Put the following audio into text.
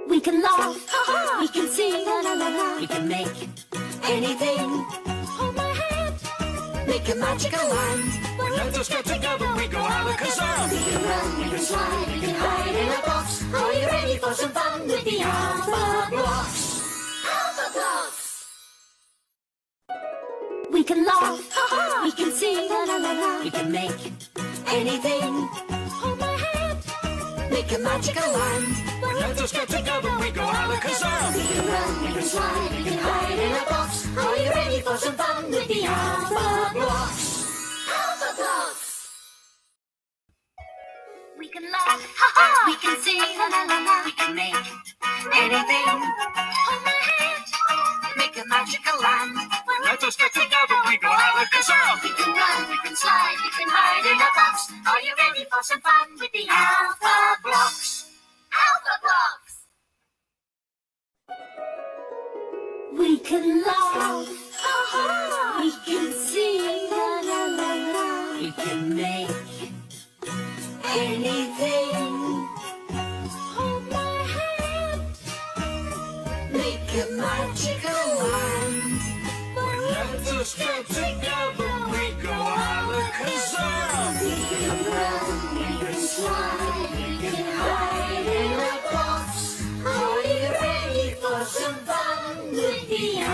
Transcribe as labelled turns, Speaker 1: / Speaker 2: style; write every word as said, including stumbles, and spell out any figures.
Speaker 1: We can laugh, we can sing, la la la la. We can make anything. Hold my hand, make a magical land.
Speaker 2: When let us get together, we go alakazam.
Speaker 1: We can run, we can slide, we can hide in a box. Are you ready for some fun with the Alphablocks? Alphablocks. We can laugh, we can sing, la la la la. We can make anything. Hold my hand, make a magical land.
Speaker 2: When let us get together, we go alakazam.
Speaker 1: We can run, we can slide, we can hide in a box. Are you ready for some fun with the Alphablocks? Alphablocks. We can laugh, we can sing, la la la la. We can make anything. Hold my hand, make a magical land.
Speaker 2: When let us get together, we go alakazam.
Speaker 1: We can run, we can slide, we can hide in a box. Are you ready for some fun with the Alphablocks? Alphablocks. We can laugh, we can sing, la la la la. We can make anything. Hold my hand, make a magical land.
Speaker 2: When let us get together, we go alakazam.
Speaker 1: We can run, we can slide, we can hide in a box. Are you ready for some fun with the